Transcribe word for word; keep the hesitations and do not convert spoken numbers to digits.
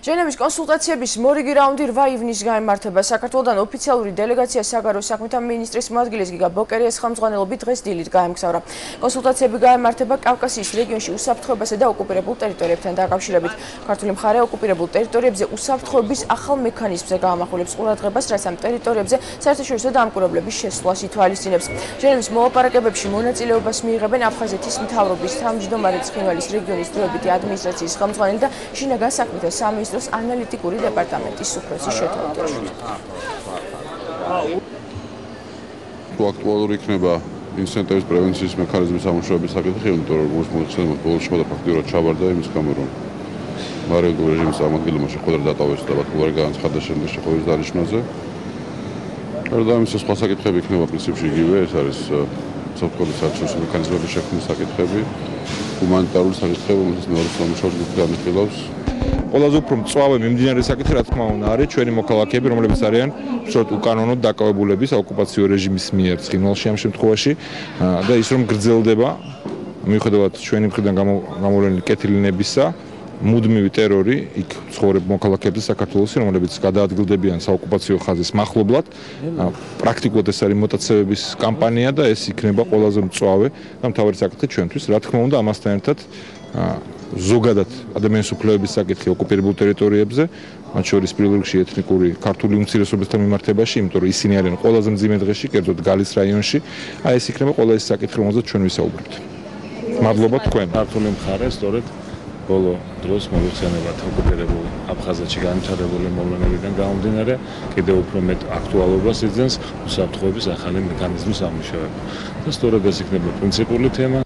ჟენევის კონსულტაციების მორიგი რაუნდი რვა ივნისს გაიმართება. საქართველოდან ოფიციალური დელეგაცია საგარეო საქმეთა მინისტრის მოადგილეს გიგა ბოკერიას ხელმძღვანელობით დღეს დილით გაემგზავრა. კონსულტაციები გაიმართება კავკასიის რეგიონში უსაფრთხოებასა და ოკუპირებულ ტერიტორიებთან დაკავშირებით. ქართული მხარე ოკუპირებულ ტერიტორიებზე უსაფრთხოების ახალ მექანიზმზე გაამახვილებს ყურადღებას, რაც ამ ტერიტორიებზე საერთაშორისო დამკვირვებლების შესვლას ითვალისწინებს. ჟენევის მოლაპარაკებებში მონაწილეობას მიიღებენ აფხაზეთის მთავრობის თავმჯდომარე ცხინვალის რეგიონის დროებითი ადმინისტრაციის ხელმძღვანელი და შინაგან საქმეთა სამინისტროს ანალიტიკური დეპარტამენტის უფროსი შეთანხმება. Aktuალური იქნება ინციდენტების პრევენციის მექანიზმის სამუშაოების საკითხი, იმიტომ რომ როგორც მოიხსენებათ, ბოლოს შეხვედრა ფაქტიურად ჩავარდა იმის გამო, რომ მარიოდულ რეჟიმის წარმომადგენლებმა შეხვედრა დატოვეს და ბათუმი განაცხადა შემდეგ შეხვედრის დანიშვნაზე. და ამის სხვა საკითხები იქნება პრინციპში იგივე, ეს არის საფრთხების საერთაშორისო მექანიზმების შექმნის საკითხები, ჰუმანიტარული საკითხები, რომელსაც მეორე სამუშაოს ჯგუფი განიხილავს. ყველაზე უფრო მწვავე მიმდინარე საკითხი რა თქმა უნდა არის ჩვენი მოქალაქეები, რომლებიც არიან უბრალოდ უკანონოდ დაკავებულები ოკუპაციო რეჟიმის მიერ ცხინვალში ამ შემთხვევაში და ის რომ გრძელდება მიუხედავად ჩვენი მხრიდან გამოვლენილი კეთილინებისა, მუდმივი ტერორი იქ ცხოვრებ მოქალაქეებზე საქართველოსი, რომლებიც გადაადგილდებიან საოკუპაციო ხაზის მახლობლად. პრაქტიკულად ეს არის მოტაცებების კამპანია და ეს იქნება ყველაზე მწვავე და მთავარი საკითხი ჩვენთვის. რა თქმა უნდა, ამასთან ერთად ზოგადად ადამიანის უფლებების საკითხი ოკუპირებულ ტერიტორიებზე, მათ შორის პირველ რიგში ეთნიკური ქართული უმცირესობებთან მიმართებაში, იმიტომ რომ ისინი არიან ყველაზე მძიმე დღეში, კერძოდ გალის რაიონში, აი ეს იქნება ყველა ის საკითხი, რომელზეც ჩვენ ვისაუბრებთ. მადლობა თქვენ. ქართული მხარე სწორედ ბოლო დროს მოიხსენებათ ოკუპირებულ აფხაზეთში განვითარებული მოვლენებიდან გამომდინარე, კიდევ უფრო მეტ აქტუალობას იძენს უსაფრთხოების ახალი მექანიზმის ამუშავება. და სწორედ ეს იქნება პრინციპული თემა.